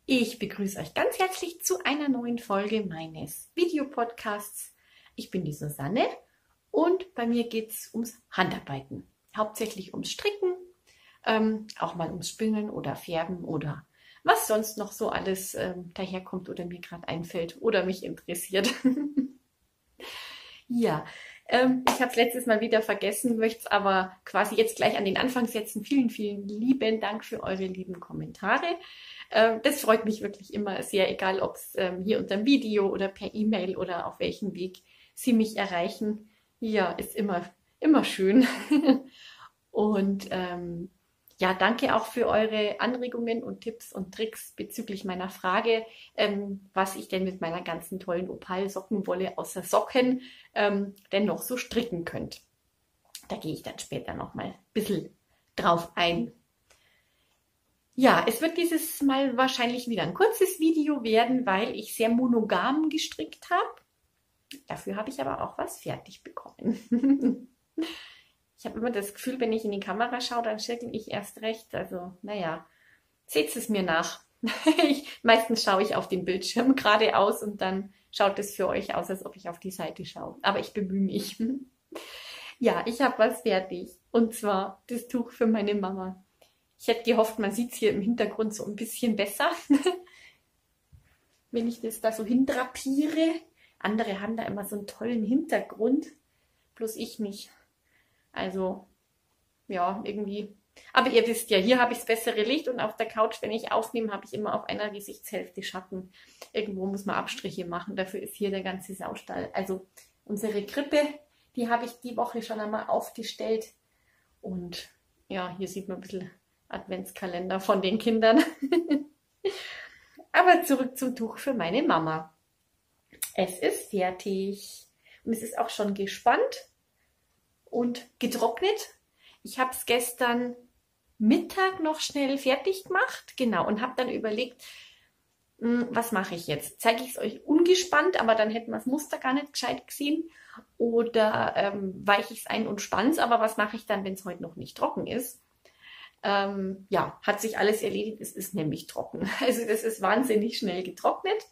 Ich begrüße euch ganz herzlich zu einer neuen Folge meines Videopodcasts. Ich bin die Susanne und bei mir geht es ums Handarbeiten. Hauptsächlich ums Stricken, auch mal ums Spinnen oder Färben oder was sonst noch so alles daherkommt oder mir gerade einfällt oder mich interessiert. Ja, ich habe es letztes Mal wieder vergessen, möchte es aber quasi jetzt gleich an den Anfang setzen. Vielen, vielen lieben Dank für eure lieben Kommentare. Das freut mich wirklich immer sehr, egal ob es hier unter dem Video oder per E-Mail oder auf welchem Weg Sie mich erreichen. Ja, ist immer schön. Und ja, danke auch für eure Anregungen und Tipps und Tricks bezüglich meiner Frage, was ich denn mit meiner ganzen tollen Opal-Sockenwolle außer Socken denn noch so stricken könnt. Da gehe ich dann später nochmal ein bisschen drauf ein. Ja, es wird dieses Mal wahrscheinlich wieder ein kurzes Video werden, weil ich sehr monogam gestrickt habe. Dafür habe ich aber auch was fertig bekommen. Ich habe immer das Gefühl, wenn ich in die Kamera schaue, dann schirkel ich erst recht. Also, naja, seht es mir nach. Meistens schaue ich auf den Bildschirm geradeaus und dann schaut es für euch aus, als ob ich auf die Seite schaue. Aber ich bemühe mich. Ja, ich habe was fertig. Und zwar das Tuch für meine Mama. Ich hätte gehofft, man sieht es hier im Hintergrund so ein bisschen besser. Wenn ich das da so hindrapiere. Andere haben da immer so einen tollen Hintergrund. Bloß ich nicht. Also, ja, irgendwie. Aber ihr wisst ja, hier habe ich das bessere Licht und auf der Couch, wenn ich aufnehme, habe ich immer auf einer Gesichtshälfte Schatten. Irgendwo muss man Abstriche machen, dafür ist hier der ganze Saustall. Also unsere Krippe, die habe ich die Woche schon einmal aufgestellt. Und ja, hier sieht man ein bisschen Adventskalender von den Kindern. Aber zurück zum Tuch für meine Mama. Es ist fertig und es ist auch schon gespannt und getrocknet. Ich habe es gestern Mittag noch schnell fertig gemacht, genau, und habe dann überlegt, was mache ich jetzt? Zeige ich es euch ungespannt, aber dann hätten wir das Muster gar nicht gescheit gesehen, oder weiche ich es ein und spanne es, aber was mache ich dann, wenn es heute noch nicht trocken ist? Ja, hat sich alles erledigt, es ist nämlich trocken. Also das ist wahnsinnig schnell getrocknet.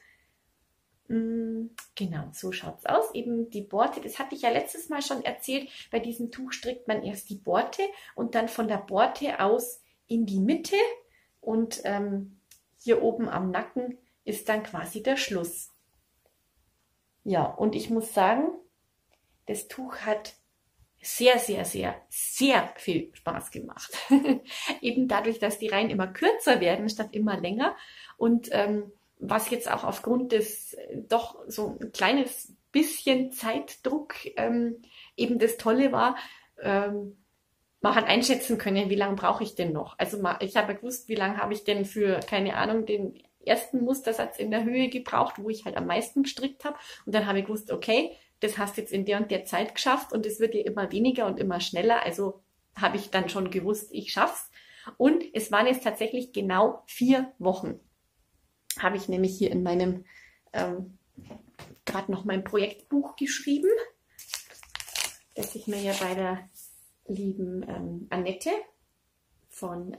Genau, so schaut es aus. Eben die Borte, das hatte ich ja letztes Mal schon erzählt, bei diesem Tuch strickt man erst die Borte und dann von der Borte aus in die Mitte und hier oben am Nacken ist dann quasi der Schluss. Ja, und ich muss sagen, das Tuch hat sehr, sehr, sehr, sehr viel Spaß gemacht. Eben dadurch, dass die Reihen immer kürzer werden statt immer länger und was jetzt auch aufgrund des doch so ein kleines bisschen Zeitdruck eben das Tolle war, man hat einschätzen können, wie lange brauche ich denn noch. Also ich habe gewusst, wie lange habe ich denn für, keine Ahnung, den ersten Mustersatz in der Höhe gebraucht, wo ich halt am meisten gestrickt habe. Und dann habe ich gewusst, okay, das hast du jetzt in der und der Zeit geschafft und es wird ja immer weniger und immer schneller. Also habe ich dann schon gewusst, ich schaff's. Und es waren jetzt tatsächlich genau 4 Wochen. Habe ich nämlich hier in meinem, gerade noch mein Projektbuch geschrieben, das ich mir ja bei der lieben Annette von,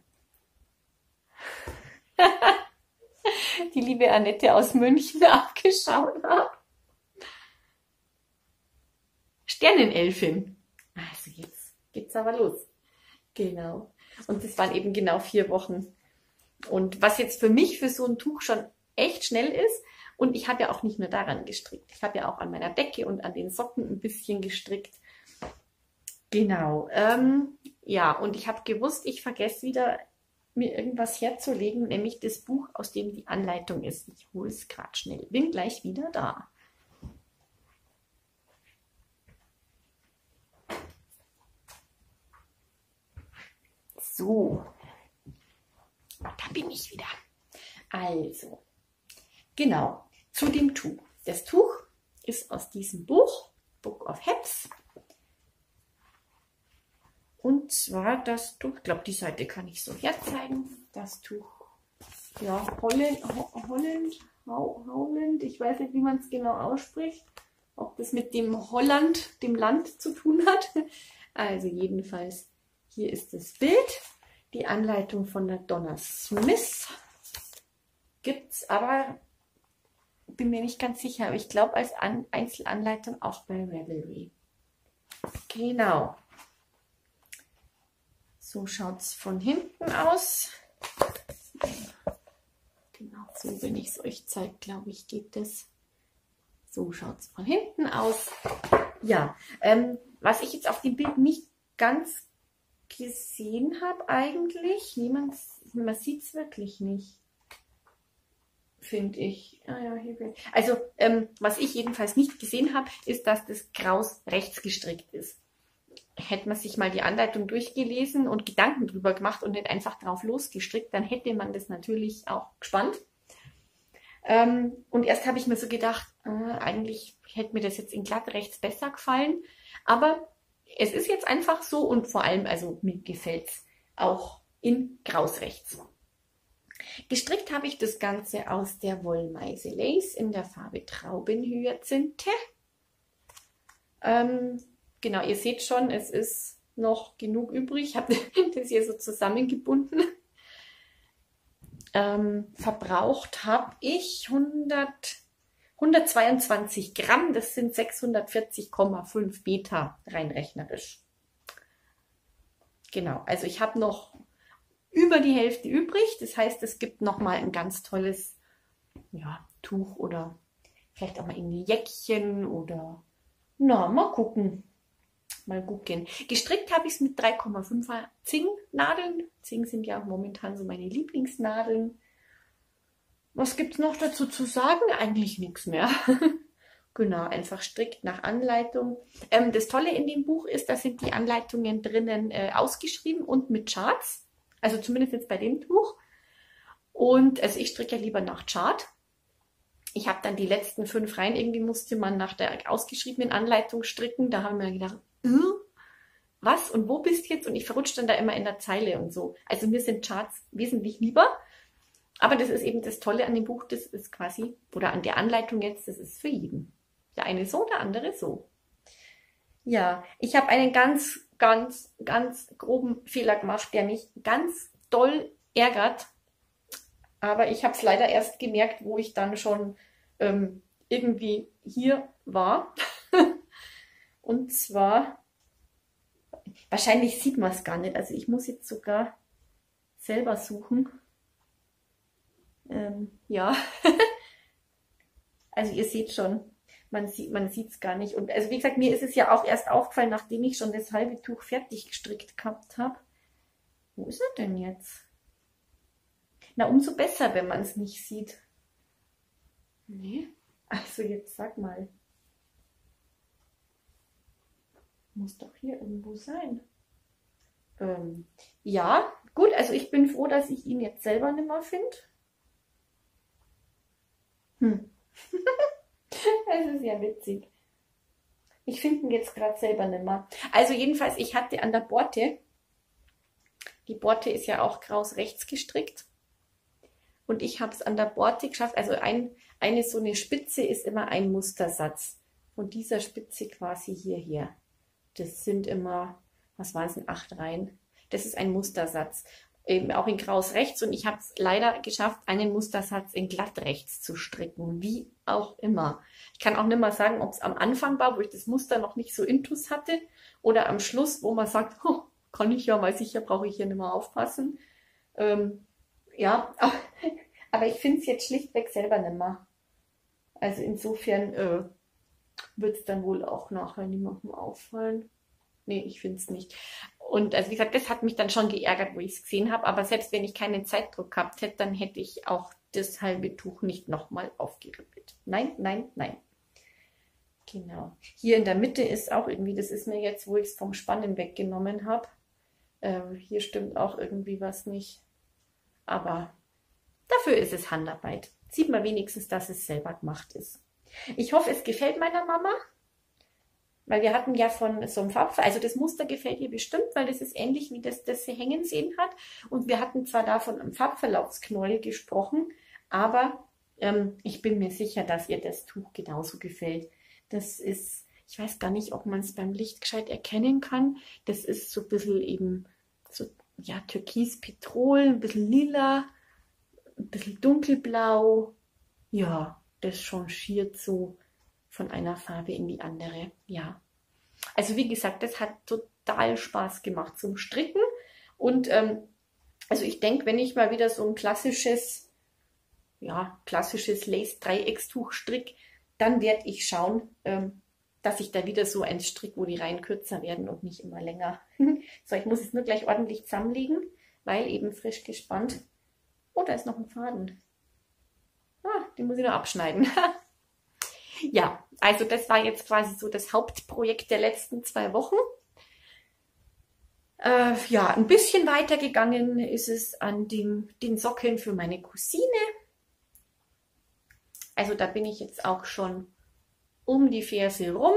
die liebe Annette aus München abgeschaut habe. Sternenelfin. Also jetzt geht's aber los. Genau. Und das waren eben genau 4 Wochen. Und was jetzt für mich für so ein Tuch schon echt schnell ist, und ich habe ja auch nicht nur daran gestrickt, ich habe ja auch an meiner Decke und an den Socken ein bisschen gestrickt. Genau, ja, und ich habe gewusst, ich vergesse wieder, mir irgendwas herzulegen, nämlich das Buch, aus dem die Anleitung ist. Ich hole es gerade schnell, bin gleich wieder da. So. Da bin ich wieder. Also, genau, zu dem Tuch. Das Tuch ist aus diesem Buch, Book of Heps. Und zwar das Tuch, ich glaube, die Seite kann ich so herzeigen. Das Tuch, ja, Holland, ich weiß nicht, wie man es genau ausspricht. Ob das mit dem Holland, dem Land, zu tun hat. Also jedenfalls, hier ist das Bild. Die Anleitung von der Donna Smith. aber bin mir nicht ganz sicher. Aber ich glaube als Einzelanleitung auch bei Ravelry. Genau. So schaut es von hinten aus. Genau so, wenn ich es euch zeige, glaube ich, geht das. So schaut es von hinten aus. Ja, was ich jetzt auf dem Bild nicht ganz gesehen habe eigentlich, man sieht es wirklich nicht, finde ich. Ah, ja, hier. Also, was ich jedenfalls nicht gesehen habe, ist, dass das Kraus rechts gestrickt ist. Hätte man sich mal die Anleitung durchgelesen und Gedanken drüber gemacht und nicht einfach drauf losgestrickt, dann hätte man das natürlich auch gespannt. Und erst habe ich mir so gedacht, eigentlich hätte mir das jetzt in glatt rechts besser gefallen. Aber es ist jetzt einfach so und vor allem, also mir gefällt es auch in Graus rechts. Gestrickt habe ich das Ganze aus der Wollmeise Lace in der Farbe Traubenhyazinthe. Genau, ihr seht schon, es ist noch genug übrig. Ich habe das hier so zusammengebunden. Verbraucht habe ich 122 Gramm, das sind 640,5 Beta rein rechnerisch. Genau, also ich habe noch über die Hälfte übrig, das heißt, es gibt noch mal ein ganz tolles Tuch oder vielleicht auch mal irgendwie Jäckchen oder mal gucken. Mal gucken. Gestrickt habe ich es mit 3,5er Zing-Nadeln. Zing sind ja momentan so meine Lieblingsnadeln. Was gibt es noch dazu zu sagen? Eigentlich nichts mehr. Genau, einfach strickt nach Anleitung. Das Tolle in dem Buch ist, da sind die Anleitungen drinnen ausgeschrieben und mit Charts. Also zumindest jetzt bei dem Tuch. Und also ich stricke ja lieber nach Chart. Ich habe dann die letzten 5 Reihen, irgendwie musste man nach der ausgeschriebenen Anleitung stricken. Da haben wir gedacht, was und wo bist du jetzt? Und ich verrutsche dann da immer in der Zeile und so. Also mir sind Charts wesentlich lieber. Aber das ist eben das Tolle an dem Buch, das ist quasi, oder an der Anleitung jetzt, das ist für jeden. Der eine so, der andere so. Ja, ich habe einen ganz, ganz, ganz groben Fehler gemacht, der mich ganz doll ärgert. Aber ich habe es leider erst gemerkt, wo ich dann schon irgendwie hier war. Und zwar, wahrscheinlich sieht man es gar nicht. Also ich muss jetzt sogar selber suchen. Ja, also ihr seht schon, man sieht es gar nicht. Und also wie gesagt, mir ist es ja auch erst aufgefallen, nachdem ich schon das halbe Tuch fertig gestrickt gehabt habe. Wo ist er denn jetzt? Na, umso besser, wenn man es nicht sieht. Nee, also jetzt sag mal. Muss doch hier irgendwo sein. Ja, gut, also ich bin froh, dass ich ihn jetzt selber nicht mehr finde. Das ist ja witzig. Ich finde ihn jetzt gerade selber nicht mehr. Also jedenfalls, ich hatte an der Borte, die Borte ist ja auch Graus rechts gestrickt. Und ich habe es an der Borte geschafft, also eine so eine Spitze ist immer ein Mustersatz. Von dieser Spitze quasi hierher. Das sind immer, was waren es denn, 8 Reihen. Das ist ein Mustersatz. Eben auch in Graus rechts und ich habe es leider geschafft, einen Mustersatz in glatt rechts zu stricken, wie auch immer. Ich kann auch nicht mal sagen, ob es am Anfang war, wo ich das Muster noch nicht so intus hatte oder am Schluss, wo man sagt, oh, kann ich ja, weil sicher brauche ich hier nicht mehr aufpassen. Ja, aber ich finde es jetzt schlichtweg selber nicht mehr. Also insofern wird es dann wohl auch nachher niemandem auffallen. Nee, ich finde es nicht. Und also wie gesagt, das hat mich dann schon geärgert, wo ich es gesehen habe. Aber selbst wenn ich keinen Zeitdruck gehabt hätte, dann hätte ich auch das halbe Tuch nicht nochmal aufgerippelt. Nein, nein, nein. Genau. Hier in der Mitte ist auch irgendwie, das ist mir jetzt, wo ich es vom Spannen weggenommen habe. Hier stimmt auch irgendwie was nicht. Aber dafür ist es Handarbeit. Sieht man wenigstens, dass es selber gemacht ist. Ich hoffe, es gefällt meiner Mama. Weil wir hatten ja von so einem also das Muster gefällt ihr bestimmt, weil das ist ähnlich wie das sie hängen sehen hat. Und wir hatten zwar da von einem Farbverlaufsknäuel gesprochen, aber ich bin mir sicher, dass ihr das Tuch genauso gefällt. Das ist, ich weiß gar nicht, ob man es beim Licht gescheit erkennen kann. Das ist so ein bisschen eben so, ja, türkis-petrol, ein bisschen lila, ein bisschen dunkelblau. ja, das changiert so von einer Farbe in die andere. Ja, also wie gesagt, das hat total Spaß gemacht zum Stricken. Und also ich denke, wenn ich mal wieder so ein klassisches, ja, klassisches Lace-Dreieckstuch stricke, dann werde ich schauen, dass ich da wieder so eins stricke, wo die Reihen kürzer werden und nicht immer länger. So, ich muss es nur gleich ordentlich zusammenlegen, weil eben frisch gespannt. Oh, da ist noch ein Faden. Ah, den muss ich noch abschneiden. Ja, also das war jetzt quasi so das Hauptprojekt der letzten 2 Wochen. Ja, ein bisschen weitergegangen ist es an den Socken für meine Cousine. Also da bin ich jetzt auch schon um die Ferse rum.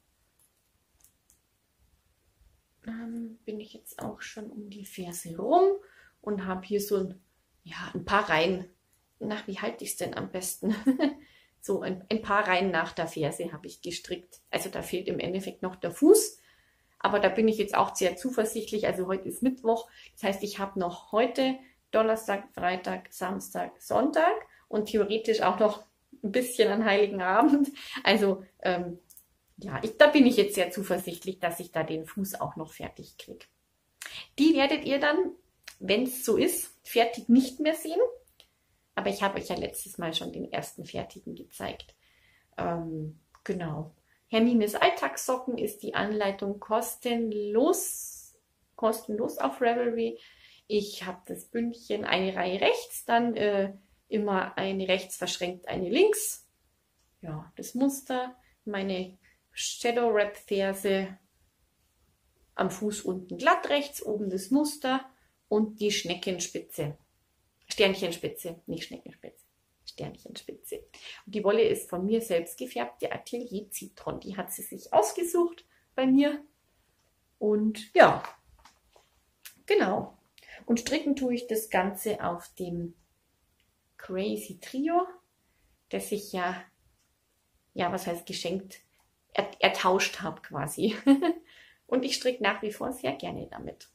Und habe hier so ein paar Reihen. Na, wie halte ich es denn am besten? So ein paar Reihen nach der Ferse habe ich gestrickt. Also da fehlt im Endeffekt noch der Fuß. Aber da bin ich jetzt auch sehr zuversichtlich. Also heute ist Mittwoch. Das heißt, ich habe noch heute Donnerstag, Freitag, Samstag, Sonntag und theoretisch auch noch ein bisschen an Heiligen Abend. Also ja, da bin ich jetzt sehr zuversichtlich, dass ich da den Fuß auch noch fertig kriege. Die werdet ihr dann, wenn es so ist, fertig nicht mehr sehen. Aber ich habe euch ja letztes Mal schon den ersten fertigen gezeigt. Genau. Hermines Alltagssocken ist die Anleitung kostenlos auf Ravelry. Ich habe das Bündchen, eine Reihe rechts, dann immer eine rechts verschränkt, eine links. Ja, das Muster, meine Shadow Wrap Ferse am Fuß unten glatt rechts, oben das Muster und die Schneckenspitze. Sternchenspitze, nicht Schneckenspitze. Sternchenspitze. Und die Wolle ist von mir selbst gefärbt, der Atelier Citron. Die hat sie sich ausgesucht bei mir. Und ja, genau. Und stricken tue ich das Ganze auf dem Crazy Trio, das ich ja, was heißt geschenkt, ertauscht habe quasi. Und ich stricke nach wie vor sehr gerne damit.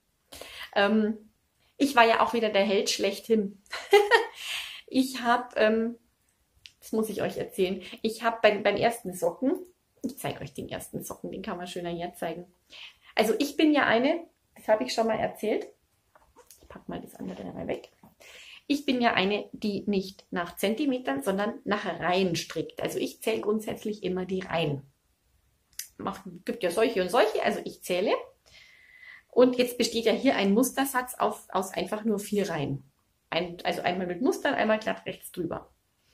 Ich war ja auch wieder der Held schlechthin. Ich habe, das muss ich euch erzählen, ich habe beim ersten Socken, ich zeige euch den ersten Socken, den kann man schöner hier zeigen. Also ich bin ja eine, das habe ich schon mal erzählt, ich packe mal das andere dabei weg. Ich bin ja eine, die nicht nach Zentimetern, sondern nach Reihen strickt. Also ich zähle grundsätzlich immer die Reihen. Gibt ja solche und solche, also ich zähle. Und jetzt besteht ja hier ein Mustersatz aus einfach nur 4 Reihen. Also einmal mit Mustern, einmal glatt rechts drüber.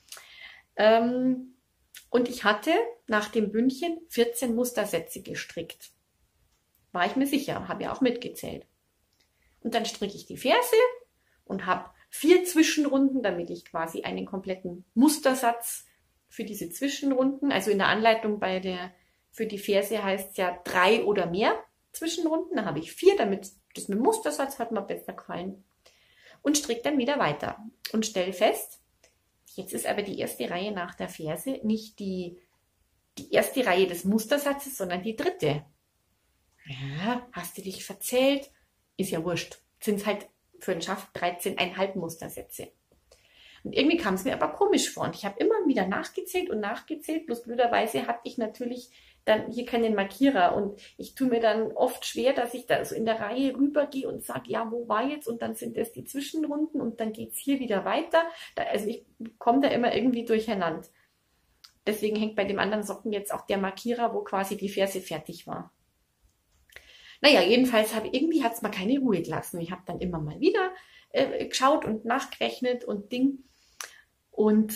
Und ich hatte nach dem Bündchen 14 Mustersätze gestrickt. War ich mir sicher, habe ja auch mitgezählt. Und dann stricke ich die Ferse und habe 4 Zwischenrunden, damit ich quasi einen kompletten Mustersatz für diese Zwischenrunden, also in der Anleitung für die Ferse heißt es ja 3 oder mehr Zwischenrunden, da habe ich 4, damit das mit Mustersatz hat mir besser gefallen. Und stricke dann wieder weiter und stelle fest, jetzt ist aber die erste Reihe nach der Ferse nicht die erste Reihe des Mustersatzes, sondern die dritte. Ja, hast du dich verzählt? Ist ja wurscht. Sind es halt für den Schaft 13,5 Mustersätze. Und irgendwie kam es mir aber komisch vor. Und ich habe immer wieder nachgezählt und nachgezählt. Bloß blöderweise hatte ich natürlich dann hier keinen Markierer. Und ich tue mir dann oft schwer, dass ich da so in der Reihe rübergehe und sage, ja, wo war jetzt? Und dann sind das die Zwischenrunden und dann geht es hier wieder weiter. Also ich komme da immer irgendwie durcheinander. Deswegen hängt bei dem anderen Socken jetzt auch der Markierer, wo quasi die Ferse fertig war. Naja, jedenfalls irgendwie hat es mal keine Ruhe gelassen. Ich habe dann immer mal wieder geschaut und nachgerechnet und Ding. Und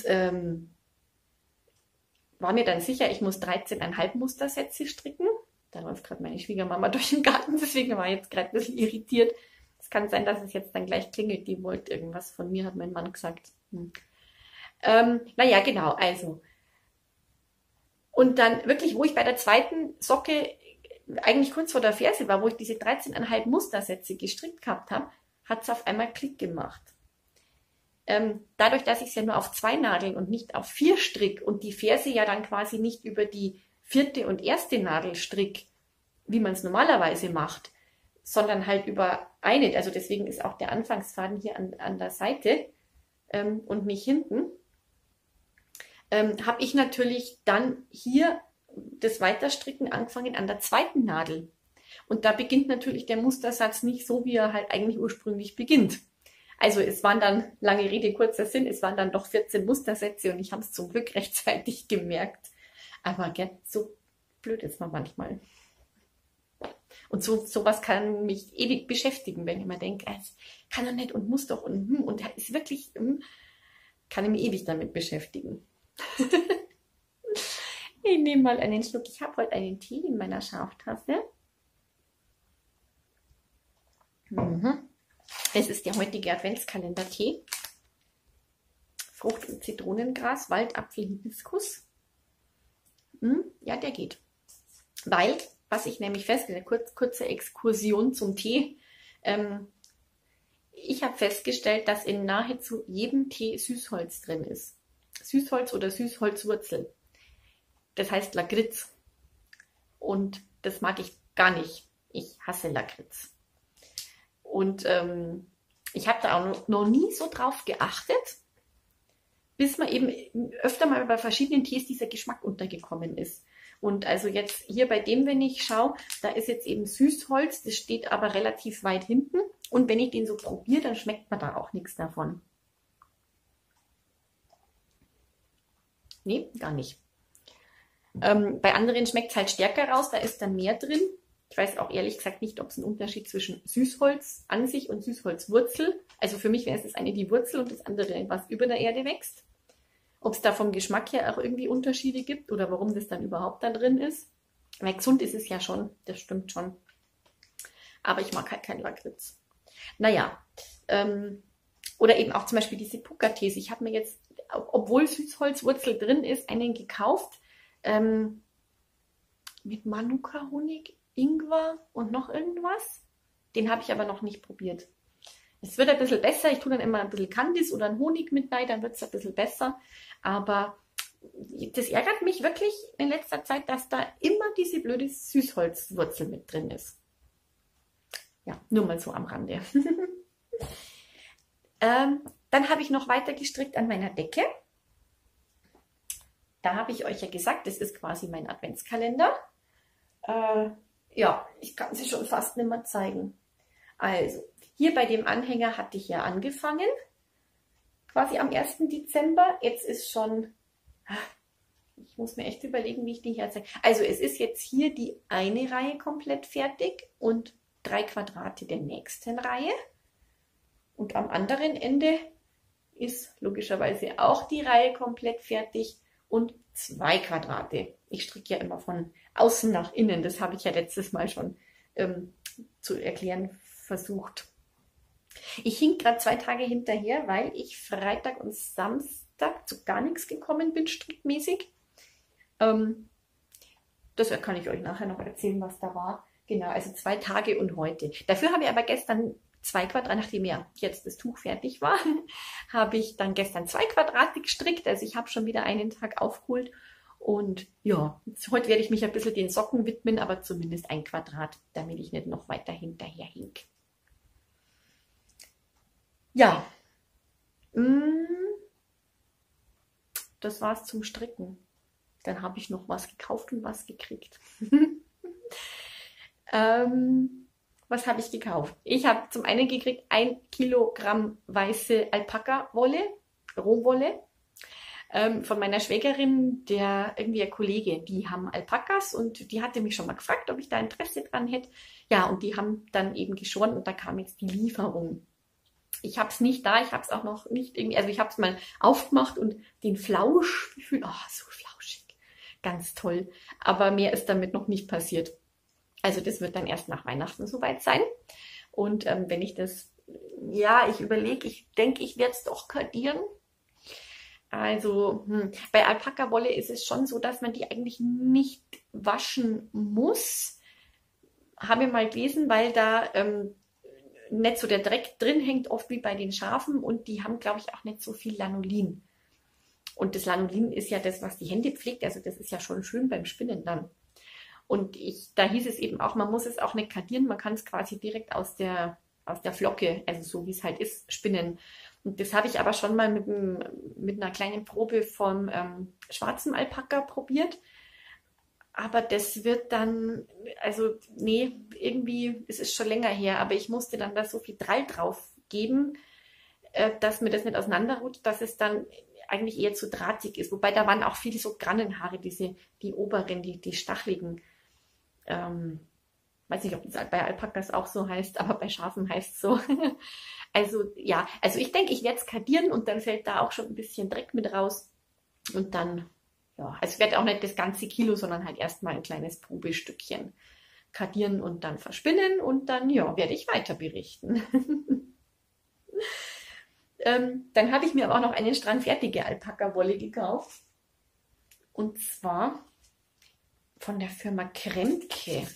war mir dann sicher, ich muss 13,5 Mustersätze stricken. Da läuft gerade meine Schwiegermama durch den Garten, deswegen war ich jetzt gerade ein bisschen irritiert. Es kann sein, dass es jetzt dann gleich klingelt. Die wollte irgendwas von mir, hat mein Mann gesagt. Naja, genau, also. Und dann wirklich, wo ich bei der zweiten Socke eigentlich kurz vor der Ferse war, wo ich diese 13,5 Mustersätze gestrickt gehabt habe, hat es auf einmal Klick gemacht. Dadurch, dass ich es ja nur auf 2 Nadeln und nicht auf 4 strick und die Ferse ja dann quasi nicht über die 4. und 1. Nadel strick, wie man es normalerweise macht, sondern halt über eine, also deswegen ist auch der Anfangsfaden hier an der Seite und nicht hinten. habe ich natürlich dann hier das Weiterstricken angefangen an der zweiten Nadel. Und da beginnt natürlich der Mustersatz nicht so, wie er halt eigentlich ursprünglich beginnt. Also es waren dann, lange Rede, kurzer Sinn, es waren dann doch 14 Mustersätze und ich habe es zum Glück rechtzeitig gemerkt. Aber gell, so blöd ist man manchmal. Und sowas kann mich ewig beschäftigen, wenn ich mir denke, es kann doch nicht und muss doch und ist wirklich, kann ich mich ewig damit beschäftigen. Ich nehme mal einen Schluck. Ich habe heute einen Tee in meiner Schaftasse. Es ist der heutige Adventskalender-Tee. Frucht- und Zitronengras, Waldapfel, Hibiskus. Ja, der geht. Weil, was ich nämlich festgestellt habe, kurze Exkursion zum Tee. Ich habe festgestellt, dass in nahezu jedem Tee Süßholz drin ist. Süßholz oder Süßholzwurzel. Das heißt Lakritz. Und das mag ich gar nicht. Ich hasse Lakritz. Und ich habe da auch noch nie so drauf geachtet, bis mir eben öfter mal bei verschiedenen Tees dieser Geschmack untergekommen ist. Und also jetzt hier bei dem, wenn ich schaue, da ist jetzt eben Süßholz, das steht aber relativ weit hinten. Und wenn ich den so probiere, dann schmeckt man da auch nichts davon. Nee, gar nicht. Bei anderen schmeckt es halt stärker raus, da ist dann mehr drin. Ich weiß auch ehrlich gesagt nicht, ob es einen Unterschied zwischen Süßholz an sich und Süßholzwurzel. Also für mich wäre es das eine die Wurzel und das andere, was über der Erde wächst. Ob es da vom Geschmack her auch irgendwie Unterschiede gibt oder warum das dann überhaupt da drin ist. Weil gesund ist es ja schon, das stimmt schon. Aber ich mag halt keinen Lakritz. Naja, oder eben auch zum Beispiel diese Pucca-Tees. Ich habe mir jetzt, obwohl Süßholzwurzel drin ist, einen gekauft mit Manuka-Honig, Ingwer und noch irgendwas. Den habe ich aber noch nicht probiert. Es wird ein bisschen besser. Ich tue dann immer ein bisschen Kandis oder einen Honig mit rein, dann wird es ein bisschen besser. Aber das ärgert mich wirklich in letzter Zeit, dass da immer diese blöde Süßholzwurzel mit drin ist. Ja, nur mal so am Rande. Dann habe ich noch weiter gestrickt an meiner Decke. Da habe ich euch ja gesagt, das ist quasi mein Adventskalender. Ja, ich kann sie schon fast nicht mehr zeigen. Also, hier bei dem Anhänger hatte ich ja angefangen, quasi am 1. Dezember. Jetzt ist schon, ich muss mir echt überlegen, wie ich die hier zeige. Also, es ist jetzt hier die eine Reihe komplett fertig und 3 Quadrate der nächsten Reihe. Und am anderen Ende ist logischerweise auch die Reihe komplett fertig und 2 Quadrate. Ich stricke ja immer von außen nach innen. Das habe ich ja letztes Mal schon zu erklären versucht. Ich hing gerade 2 Tage hinterher, weil ich Freitag und Samstag zu gar nichts gekommen bin, strickmäßig. Das kann ich euch nachher noch erzählen, was da war. Genau, also 2 Tage und heute. Dafür habe ich aber gestern 2 Quadrate, nachdem ja jetzt das Tuch fertig war, habe ich dann gestern 2 Quadrate gestrickt. Also ich habe schon wieder einen Tag aufgeholt. Und ja, heute werde ich mich ein bisschen den Socken widmen, aber zumindest 1 Quadrat, damit ich nicht noch weiter hinterher hink. Ja, das war's zum Stricken. Dann habe ich noch was gekauft und was gekriegt. Was habe ich gekauft? Ich habe zum einen gekriegt 1 Kilogramm weiße Alpaka-Wolle, Rohwolle. Von meiner Schwägerin, der irgendwie ein Kollege, die haben Alpakas und die hatte mich schon mal gefragt, ob ich da Interesse dran hätte. Ja, und die haben dann eben geschoren und da kam jetzt die Lieferung. Ich habe es nicht da, ich habe es auch noch nicht irgendwie, also ich habe es mal aufgemacht und den Flausch gefühlt, oh, so flauschig, ganz toll. Aber mehr ist damit noch nicht passiert. Also das wird dann erst nach Weihnachten soweit sein. Und wenn ich das, ja, ich überlege, ich denke, ich werde es doch kardieren. Also bei Alpaka-Wolle ist es schon so, dass man die eigentlich nicht waschen muss. Habe ich mal gelesen, weil da nicht so der Dreck drin hängt, oft wie bei den Schafen. Und die haben, glaube ich, auch nicht so viel Lanolin. Und das Lanolin ist ja das, was die Hände pflegt. Also das ist ja schon schön beim Spinnen dann. Und da hieß es eben auch, man muss es auch nicht kardieren. Man kann es quasi direkt aus der Flocke, also so wie es halt ist, spinnen. Und das habe ich aber schon mal mit einer kleinen Probe vom schwarzen Alpaka probiert. Aber das wird dann, also nee, irgendwie, es ist schon länger her, aber ich musste dann da so viel Drall drauf geben, dass mir das nicht auseinanderrutscht, dass es dann eigentlich eher zu drahtig ist. Wobei da waren auch viele so Grannenhaare, die oberen, die stacheligen. Weiß nicht, ob das bei Alpakas auch so heißt, aber bei Schafen heißt es so. Also ja, also ich denke, ich werde es kardieren und dann fällt da auch schon ein bisschen Dreck mit raus. Und dann, ja, also ich werde auch nicht das ganze Kilo, sondern halt erstmal ein kleines Probestückchen kardieren und dann verspinnen und dann, ja, werde ich weiter berichten. Dann habe ich mir aber auch noch eine strandfertige Alpaka-Wolle gekauft. Und zwar von der Firma Kremke.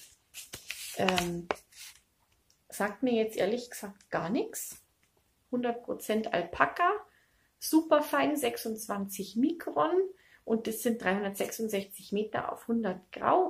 Sagt mir jetzt ehrlich gesagt gar nichts. 100% Alpaka, super fein, 26 Mikron und das sind 366 Meter auf 100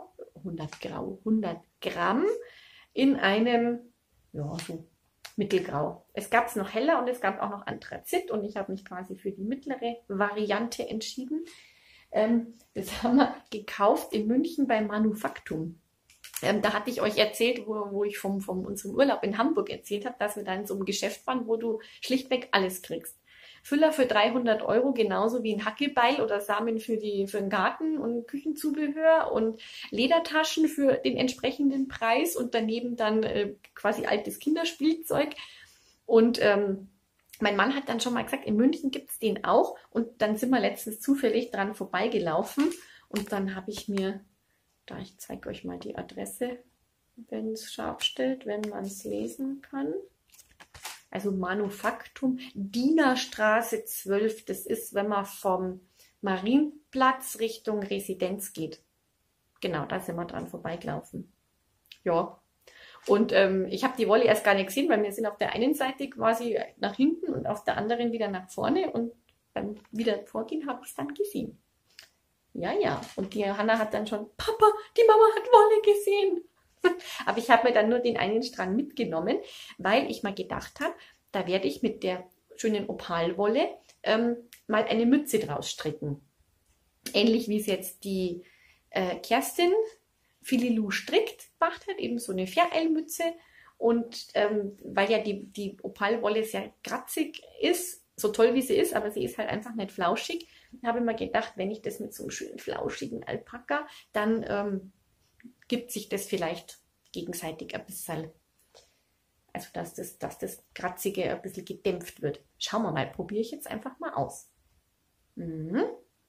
Gramm in einem, ja, so mittelgrau. Es gab es noch heller und es gab auch noch Anthrazit und ich habe mich quasi für die mittlere Variante entschieden. Das haben wir gekauft in München bei Manufaktum. Da hatte ich euch erzählt, wo ich von unserem Urlaub in Hamburg erzählt habe, dass wir da in so einem Geschäft waren, wo du schlichtweg alles kriegst. Füller für 300 Euro, genauso wie ein Hackebeil oder Samen für den Garten und Küchenzubehör und Ledertaschen für den entsprechenden Preis und daneben dann quasi altes Kinderspielzeug. Und mein Mann hat dann schon mal gesagt, in München gibt es den auch. Und dann sind wir letztens zufällig dran vorbeigelaufen und dann habe ich mir... Ich zeige euch mal die Adresse, wenn es scharf stellt, wenn man es lesen kann. Also Manufaktum, Dienerstraße 12. Das ist, wenn man vom Marienplatz Richtung Residenz geht. Genau, da sind wir dran vorbeigelaufen. Ja, und ich habe die Wolle erst gar nicht gesehen, weil wir sind auf der einen Seite quasi nach hinten und auf der anderen wieder nach vorne. Und beim wieder vorgehen habe ich es dann gesehen. Ja, ja. Und die Hanna hat dann schon, Papa, die Mama hat Wolle gesehen. Aber ich habe mir dann nur den einen Strang mitgenommen, weil ich mal gedacht habe, da werde ich mit der schönen Opalwolle mal eine Mütze draus stricken. Ähnlich wie es jetzt die Kerstin Fililou strickt, macht hat, eben so eine Viereilmütze. Und weil ja die Opalwolle sehr kratzig ist, so toll wie sie ist, aber sie ist halt einfach nicht flauschig, habe ich mir gedacht, wenn ich das mit so einem schönen flauschigen Alpaka, dann gibt sich das vielleicht gegenseitig ein bisschen, also dass das Kratzige ein bisschen gedämpft wird. Schauen wir mal, probiere ich jetzt einfach mal aus. Mhm.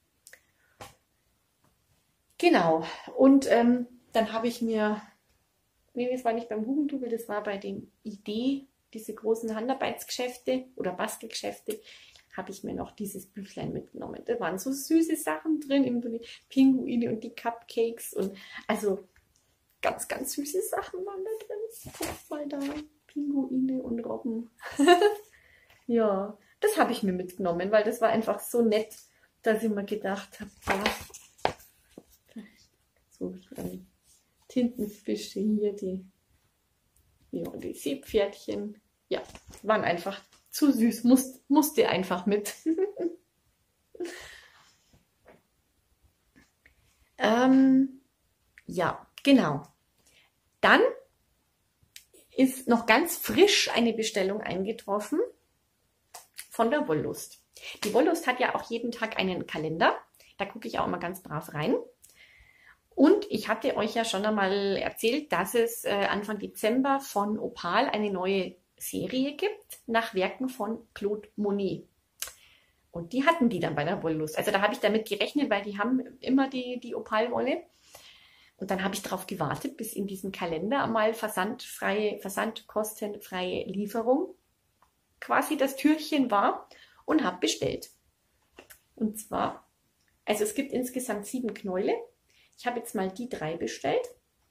Genau, und dann habe ich mir, nee, das war nicht beim Hugendubel, das war bei den Idee, diese großen Handarbeitsgeschäfte oder Bastelgeschäfte, habe ich mir noch dieses Büchlein mitgenommen. Da waren so süße Sachen drin, eben die Pinguine und die Cupcakes und also ganz, ganz süße Sachen waren da drin. Guck mal da, Pinguine und Robben. Ja, das habe ich mir mitgenommen, weil das war einfach so nett, dass ich mir gedacht habe, so Tintenfische hier, die Seepferdchen, ja, waren einfach zu süß, musste einfach mit. Ja, genau. Dann ist noch ganz frisch eine Bestellung eingetroffen von der Wollust. Die Wollust hat ja auch jeden Tag einen Kalender. Da gucke ich auch immer ganz brav rein. Und ich hatte euch ja schon einmal erzählt, dass es Anfang Dezember von Opal eine neue Serie gibt, nach Werken von Claude Monet. Und die hatten die dann bei der Wollust. Also da habe ich damit gerechnet, weil die haben immer die Opalwolle. Und dann habe ich darauf gewartet, bis in diesem Kalender mal versandkostenfreie Lieferung quasi das Türchen war und habe bestellt. Und zwar, also es gibt insgesamt 7 Knäule. Ich habe jetzt mal die 3 bestellt.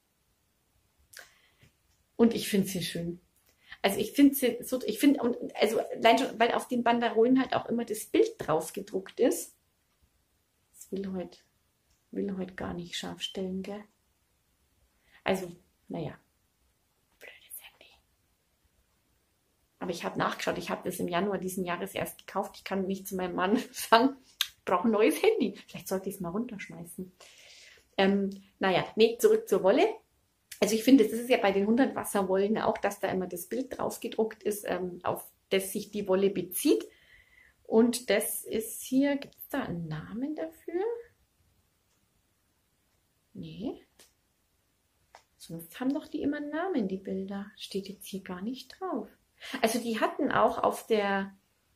Und ich finde sie schön. Also ich finde sie so, also allein schon, weil auf den Banderolen halt auch immer das Bild drauf gedruckt ist. Das will heute gar nicht scharf stellen, gell? Also, naja. Blödes Handy. Aber ich habe nachgeschaut, ich habe das im Januar diesen Jahres erst gekauft. Ich kann nicht zu meinem Mann sagen, ich brauche ein neues Handy. Vielleicht sollte ich es mal runterschmeißen. Naja, nee, zurück zur Wolle. Also ich finde, das ist ja bei den 100 Wasserwollen auch, dass da immer das Bild drauf gedruckt ist, auf das sich die Wolle bezieht. Und das ist hier, gibt es da einen Namen dafür? Nee. Sonst haben doch die immer einen Namen, die Bilder. Steht jetzt hier gar nicht drauf. Also die hatten auch auf der,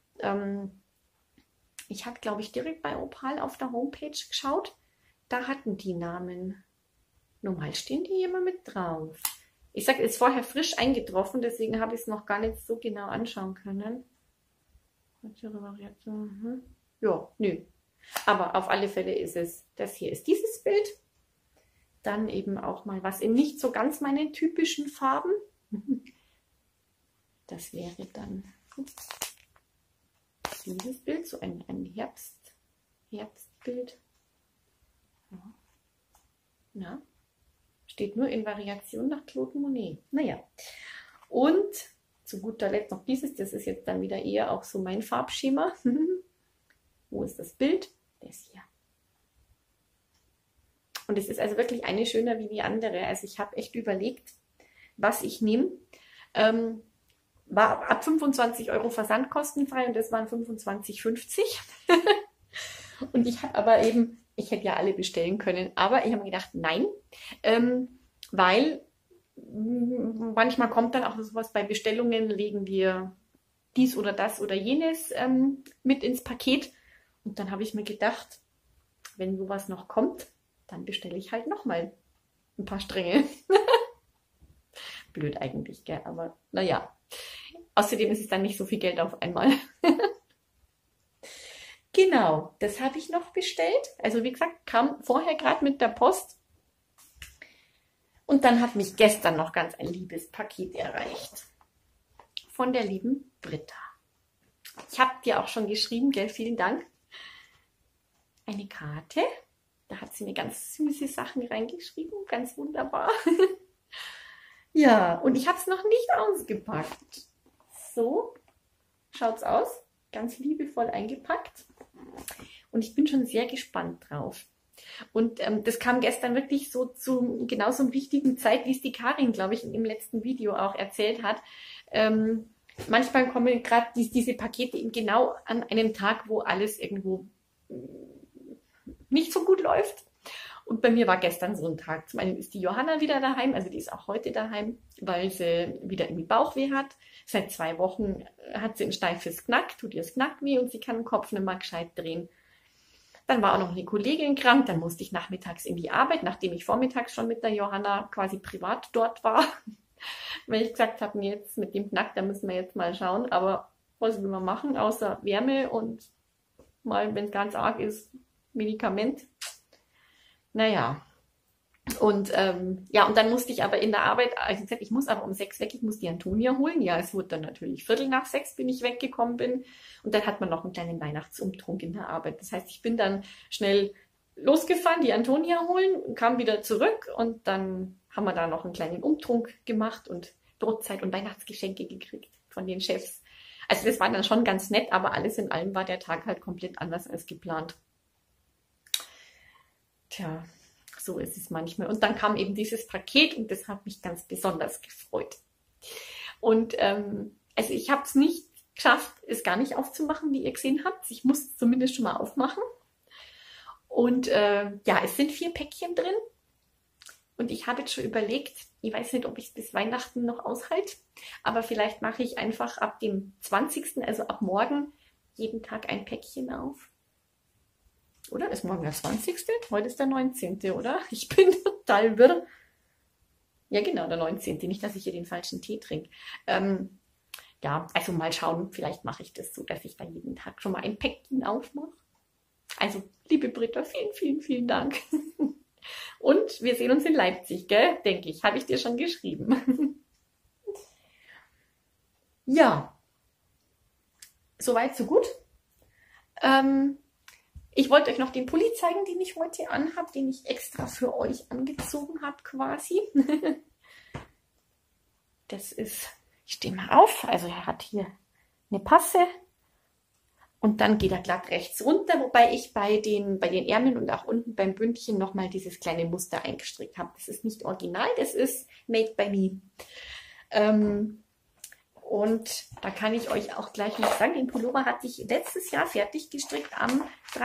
ich habe glaube ich direkt bei Opal auf der Homepage geschaut, da hatten die Namen. Normal stehen die immer mit drauf. Ich sage, ist vorher frisch eingetroffen, deswegen habe ich es noch gar nicht so genau anschauen können. Ja, nö. Aber auf alle Fälle ist es, das hier ist dieses Bild. Dann eben auch mal was in nicht so ganz meinen typischen Farben. Das wäre dann dieses Bild, so ein Herbstbild. Ja. Na, steht nur in Variation nach Claude Monet. Naja, und zu guter Letzt noch dieses, das ist jetzt dann wieder eher auch so mein Farbschema. Wo ist das Bild? Das hier. Und es ist also wirklich eine schöner wie die andere. Also ich habe echt überlegt, was ich nehme. War ab 25 € Versand kostenfrei und das waren 25,50 €. Und ich habe aber eben, ich hätte ja alle bestellen können, aber ich habe mir gedacht, nein, weil manchmal kommt dann auch sowas bei Bestellungen, legen wir dies oder das oder jenes mit ins Paket. Und dann habe ich mir gedacht, wenn sowas noch kommt, dann bestelle ich halt nochmal ein paar Stränge. Blöd eigentlich, gell? Aber naja. Außerdem ist es dann nicht so viel Geld auf einmal. Genau, das habe ich noch bestellt. Also wie gesagt, kam vorher gerade mit der Post. Und dann hat mich gestern noch ganz ein liebes Paket erreicht. Von der lieben Britta. Ich habe dir auch schon geschrieben, gell? Vielen Dank. Eine Karte. Da hat sie mir ganz süße Sachen reingeschrieben. Ganz wunderbar. Ja, und ich habe es noch nicht ausgepackt. So schaut's aus. Ganz liebevoll eingepackt. Und ich bin schon sehr gespannt drauf. Und das kam gestern wirklich so zu genau so einem richtigen Zeit, wie es die Karin, glaube ich, im letzten Video auch erzählt hat. Manchmal kommen gerade diese Pakete eben genau an einem Tag, wo alles irgendwo nicht so gut läuft. Und bei mir war gestern so ein Tag. Zum einen ist die Johanna wieder daheim, also die ist auch heute daheim, weil sie wieder irgendwie Bauchweh hat. Seit 2 Wochen hat sie ein steifes Knack, tut ihr das Knackweh und sie kann den Kopf nicht mehr gescheit drehen. Dann war auch noch eine Kollegin krank, dann musste ich nachmittags in die Arbeit, nachdem ich vormittags schon mit der Johanna quasi privat dort war. Weil ich gesagt habe, nee, jetzt mit dem Knack, da müssen wir jetzt mal schauen. Aber was will man machen, außer Wärme und mal, wenn es ganz arg ist, Medikament. Naja. Und ja, und dann musste ich aber in der Arbeit, also ich gesagt, ich muss aber um 6 weg, ich muss die Antonia holen. Ja, es wurde dann natürlich 5:45 bin ich weggekommen bin. Und dann hat man noch einen kleinen Weihnachtsumtrunk in der Arbeit. Das heißt, ich bin dann schnell losgefahren, die Antonia holen, kam wieder zurück und dann haben wir da noch einen kleinen Umtrunk gemacht und Brotzeit und Weihnachtsgeschenke gekriegt von den Chefs. Also das war dann schon ganz nett, aber alles in allem war der Tag halt komplett anders als geplant. Tja, so ist es manchmal. Und dann kam eben dieses Paket und das hat mich ganz besonders gefreut. Und also ich habe es nicht geschafft, es gar nicht aufzumachen, wie ihr gesehen habt. Ich muss es zumindest schon mal aufmachen. Und ja, es sind 4 Päckchen drin. Und ich habe jetzt schon überlegt, ich weiß nicht, ob ich es bis Weihnachten noch aushalte, aber vielleicht mache ich einfach ab dem 20., also ab morgen, jeden Tag ein Päckchen auf. Oder? Ist morgen der 20.? Heute ist der 19., oder? Ich bin total wirr. Ja, genau, der 19. Nicht, dass ich hier den falschen Tee trinke. Ja, also mal schauen, vielleicht mache ich das so, dass ich da jeden Tag schon mal ein Päckchen aufmache. Also, liebe Britta, vielen, vielen, vielen Dank. Und wir sehen uns in Leipzig, gell? Denke ich. Habe ich dir schon geschrieben. Ja. Soweit, so gut. Ich wollte euch noch den Pulli zeigen, den ich heute anhabe, den ich extra für euch angezogen habe quasi. Das ist Ich stehe mal auf. Also er hat hier eine Passe. Und dann geht er glatt rechts runter, wobei ich bei den Ärmeln und auch unten beim Bündchen nochmal dieses kleine Muster eingestrickt habe. Das ist nicht original, das ist made by me. Und da kann ich euch auch gleich noch sagen, den Pullover hatte ich letztes Jahr fertig gestrickt am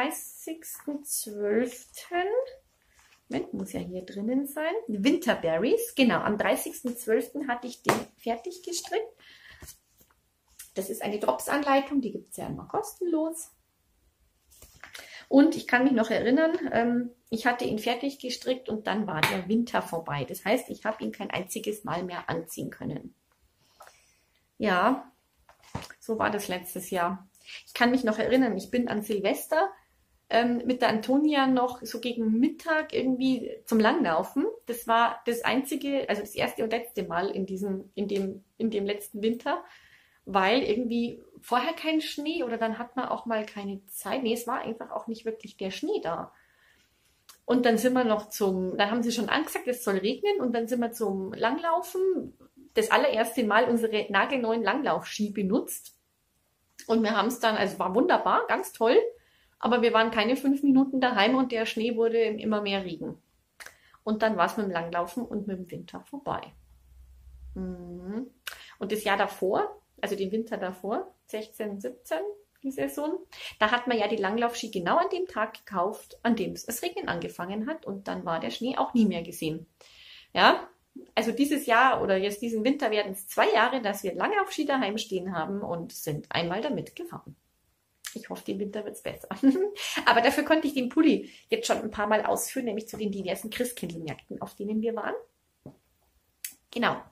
30.12. Moment, muss ja hier drinnen sein. Winterberries, genau, am 30.12. hatte ich den fertig gestrickt. Das ist eine Drops-Anleitung, die gibt es ja immer kostenlos. Und ich kann mich noch erinnern, ich hatte ihn fertig gestrickt und dann war der Winter vorbei. Das heißt, ich habe ihn kein einziges Mal mehr anziehen können. Ja, so war das letztes Jahr. Ich kann mich noch erinnern, ich bin an Silvester mit der Antonia noch so gegen Mittag irgendwie zum Langlaufen. Das war das einzige, also das erste und letzte Mal in dem letzten Winter, weil irgendwie vorher kein Schnee oder dann hat man auch mal keine Zeit. Nee, es war einfach auch nicht wirklich der Schnee da. Und dann sind wir noch dann haben sie schon angesagt, es soll regnen und dann sind wir zum Langlaufen. Das allererste Mal unsere nagelneuen Langlaufski benutzt. Und wir haben es dann, also war wunderbar, ganz toll. Aber wir waren keine 5 Minuten daheim und der Schnee wurde immer mehr Regen. Und dann war es mit dem Langlaufen und mit dem Winter vorbei. Und das Jahr davor, also den Winter davor, 16, 17, die Saison, da hat man ja die Langlaufski genau an dem Tag gekauft, an dem es Regnen angefangen hat. Und dann war der Schnee auch nie mehr gesehen. Ja, also dieses Jahr oder jetzt diesen Winter werden es 2 Jahre, dass wir Langlaufski daheim stehen haben und sind einmal damit gefahren. Ich hoffe, den Winter wird es besser. Aber dafür konnte ich den Pulli jetzt schon ein paar Mal ausführen, nämlich zu den diversen Christkindlmärkten, auf denen wir waren. Genau.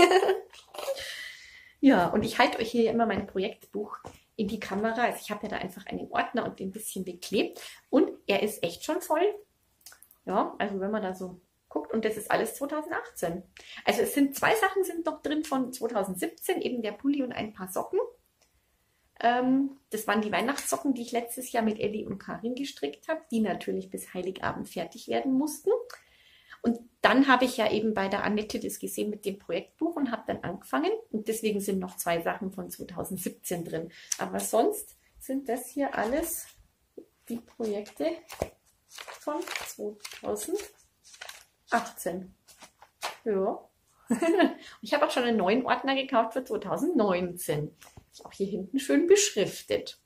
Ja, und ich halte euch hier immer mein Projektbuch in die Kamera. Also ich habe ja da einfach einen Ordner und den ein bisschen beklebt. Und er ist echt schon voll. Ja, also wenn man da so guckt. Und das ist alles 2018. Also es sind 2 Sachen sind noch drin von 2017, eben der Pulli und ein paar Socken. Das waren die Weihnachtssocken, die ich letztes Jahr mit Elli und Karin gestrickt habe, die natürlich bis Heiligabend fertig werden mussten. Und dann habe ich ja eben bei der Annette das gesehen mit dem Projektbuch und habe dann angefangen. Und deswegen sind noch 2 Sachen von 2017 drin. Aber sonst sind das hier alles die Projekte von 2018. Ja. Ich habe auch schon einen neuen Ordner gekauft für 2019. Ist auch hier hinten schön beschriftet.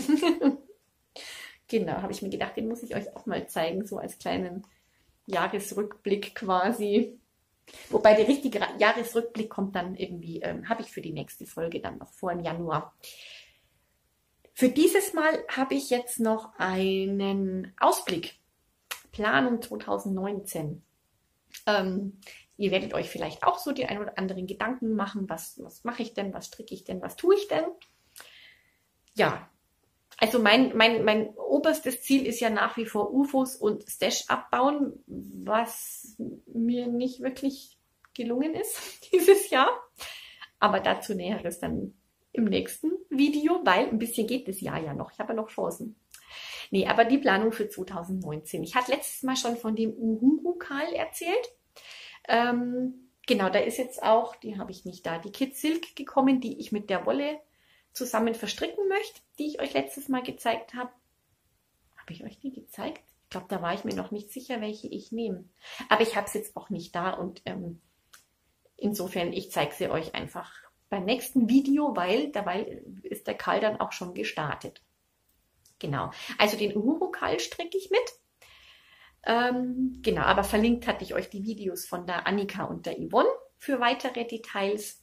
Genau, habe ich mir gedacht, den muss ich euch auch mal zeigen, so als kleinen Jahresrückblick quasi. Wobei der richtige Jahresrückblick kommt dann irgendwie, habe ich für die nächste Folge dann noch vor im Januar. Für dieses Mal habe ich jetzt noch einen Ausblick. Planung 2019. Ihr werdet euch vielleicht auch so die ein oder anderen Gedanken machen, was mache ich denn, was stricke ich denn, was tue ich denn? Ja, also mein oberstes Ziel ist ja nach wie vor UFOs und Stash abbauen, was mir nicht wirklich gelungen ist dieses Jahr. Aber dazu Näheres dann im nächsten Video, weil ein bisschen geht das Jahr ja noch. Ich habe ja noch Chancen. Nee, aber die Planung für 2019. Ich hatte letztes Mal schon von dem Uhuru-Kal erzählt. Genau, da ist jetzt auch, die habe ich nicht da, die Kid Silk gekommen, die ich mit der Wolle zusammen verstricken möchte, die ich euch letztes Mal gezeigt habe. Habe ich euch die gezeigt? Ich glaube, da war ich mir noch nicht sicher, welche ich nehme. Aber ich habe es jetzt auch nicht da und insofern, ich zeige sie euch einfach beim nächsten Video, weil dabei ist der Kal dann auch schon gestartet. Genau, also den Uhuru-Kal stricke ich mit. Genau, aber verlinkt hatte ich euch die Videos von der Annika und der Yvonne für weitere Details.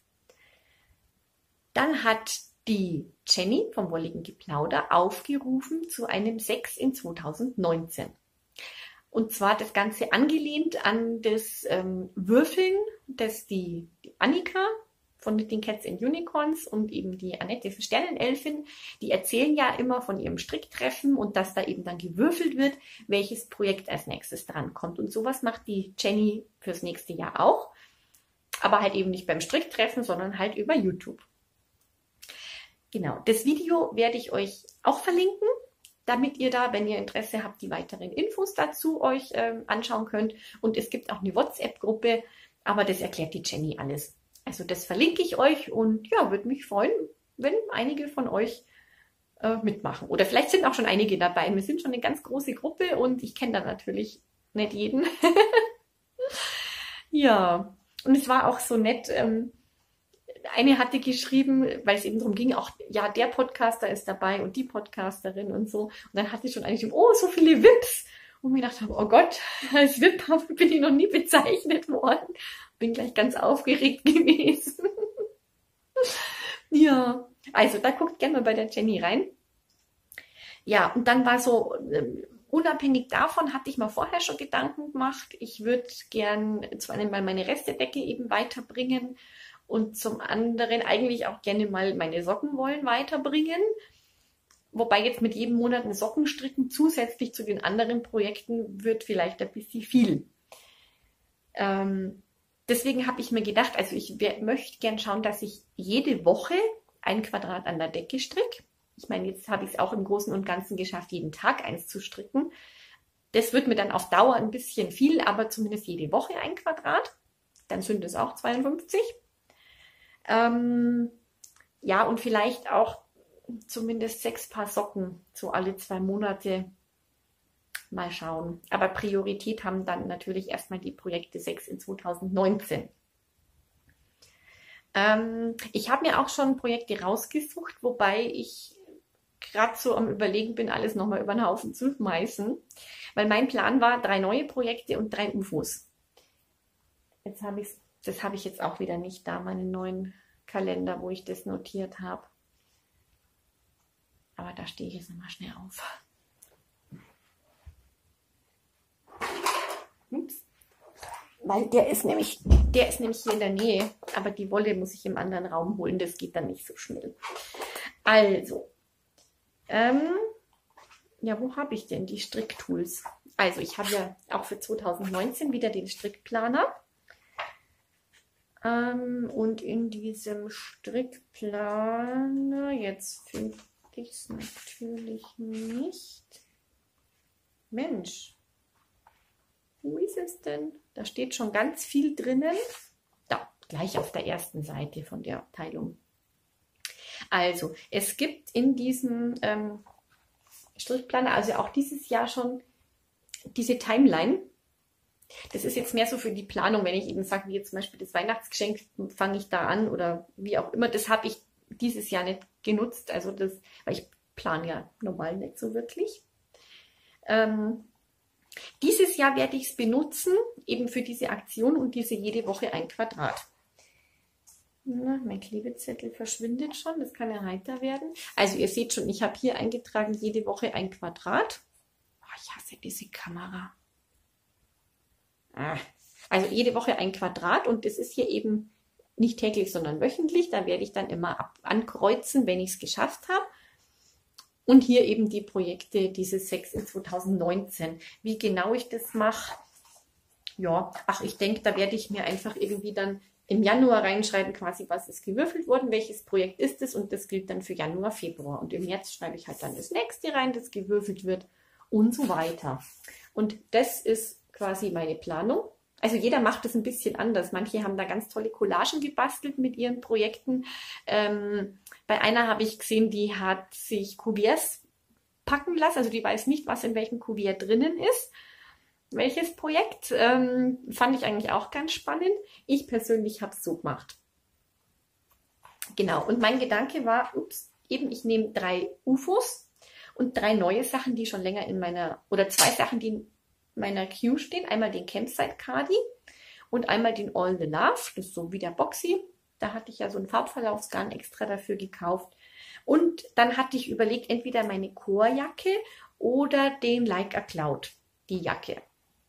Dann hat die Jenny vom Wolligen Geplauder aufgerufen zu einem 6 in 2019. Und zwar das Ganze angelehnt an das Würfeln, das die Annika von den Cats and Unicorns und eben die Annette Sternenelfin, die erzählen ja immer von ihrem Stricktreffen und dass da eben dann gewürfelt wird, welches Projekt als nächstes drankommt. Und sowas macht die Jenny fürs nächste Jahr auch, aber halt eben nicht beim Stricktreffen, sondern halt über YouTube. Genau, das Video werde ich euch auch verlinken, damit ihr da, wenn ihr Interesse habt, die weiteren Infos dazu euch anschauen könnt. Und es gibt auch eine WhatsApp-Gruppe, aber das erklärt die Jenny alles. Also das verlinke ich euch und ja, würde mich freuen, wenn einige von euch mitmachen. Oder vielleicht sind auch schon einige dabei. Wir sind schon eine ganz große Gruppe und ich kenne da natürlich nicht jeden. Ja, und es war auch so nett. Eine hatte geschrieben, weil es eben darum ging, auch, ja, der Podcaster ist dabei und die Podcasterin und so. Und dann hatte ich schon eigentlich, oh, so viele VIPs. Und mir gedacht habe, oh Gott, als VIP bin ich noch nie bezeichnet worden. Bin gleich ganz aufgeregt gewesen. Ja, also da guckt gerne mal bei der Jenny rein. Ja, und dann war so, unabhängig davon hatte ich mir vorher schon Gedanken gemacht. Ich würde gern zum einen mal meine Restedecke eben weiterbringen und zum anderen eigentlich auch gerne mal meine Sockenwollen weiterbringen. Wobei jetzt mit jedem Monat eine Socken stricken zusätzlich zu den anderen Projekten wird vielleicht ein bisschen viel. Deswegen habe ich mir gedacht, also ich möchte gern schauen, dass ich jede Woche 1 Quadrat an der Decke stricke. Ich meine, jetzt habe ich es auch im Großen und Ganzen geschafft, jeden Tag eins zu stricken. Das wird mir dann auf Dauer ein bisschen viel, aber zumindest jede Woche 1 Quadrat. Dann sind es auch 52. Ja, und vielleicht auch zumindest 6 Paar Socken, so alle 2 Monate. Mal schauen. Aber Priorität haben dann natürlich erstmal die Projekte 6 in 2019. Ich habe mir auch schon Projekte rausgesucht, wobei ich gerade so am Überlegen bin, alles nochmal über den Haufen zu schmeißen. Weil mein Plan war 3 neue Projekte und 3 UFOs. Das habe ich jetzt auch wieder nicht da, meinen neuen Kalender, wo ich das notiert habe. Aber da stehe ich jetzt nochmal schnell auf. Ups. Weil der ist nämlich hier in der Nähe, aber die Wolle muss ich im anderen Raum holen, das geht dann nicht so schnell. Also, ja, wo habe ich denn die Stricktools? Also, ich habe ja auch für 2019 wieder den Strickplaner. Und in diesem Strickplaner, jetzt finde ich es natürlich nicht. Mensch. Wo ist es denn? Da steht schon ganz viel drinnen. Da, gleich auf der ersten Seite von der Abteilung. Also, es gibt in diesem Strickplaner, also auch dieses Jahr schon, diese Timeline. Das ist jetzt mehr so für die Planung, wenn ich eben sage, wie jetzt zum Beispiel das Weihnachtsgeschenk, fange ich da an oder wie auch immer. Das habe ich dieses Jahr nicht genutzt, also das, weil ich plane ja normal nicht so wirklich. Dieses Jahr werde ich es benutzen, eben für diese Aktion und diese jede Woche 1 Quadrat. Na, mein Klebezettel verschwindet schon, das kann ja heiter werden. Also ihr seht schon, ich habe hier eingetragen, jede Woche 1 Quadrat. Oh, ich hasse diese Kamera. Also jede Woche 1 Quadrat und das ist hier eben nicht täglich, sondern wöchentlich. Da werde ich dann immer ankreuzen, wenn ich es geschafft habe. Und hier eben die Projekte, diese 6 in 2019. Wie genau ich das mache, ja, ach, ich denke, da werde ich mir einfach irgendwie dann im Januar reinschreiben, quasi, was ist gewürfelt worden, welches Projekt ist es und das gilt dann für Januar, Februar. Und im März schreibe ich halt dann das nächste rein, das gewürfelt wird und so weiter. Und das ist quasi meine Planung. Also jeder macht das ein bisschen anders. Manche haben da ganz tolle Collagen gebastelt mit ihren Projekten. Bei einer habe ich gesehen, die hat sich Kuverts packen lassen. Also die weiß nicht, was in welchem Kuvert drinnen ist. Welches Projekt? Fand ich eigentlich auch ganz spannend. Ich persönlich habe es so gemacht. Genau. Und mein Gedanke war, eben ich nehme 3 UFOs und 3 neue Sachen, die schon länger in meiner, oder 2 Sachen, die in meiner Queue stehen. Einmal den Campsite Cardi und einmal den All the Love. Das ist so wie der Boxy. Da hatte ich ja so ein Farbverlaufsgarn extra dafür gekauft. Und dann hatte ich überlegt, entweder meine Chorjacke oder den Like a Cloud, die Jacke.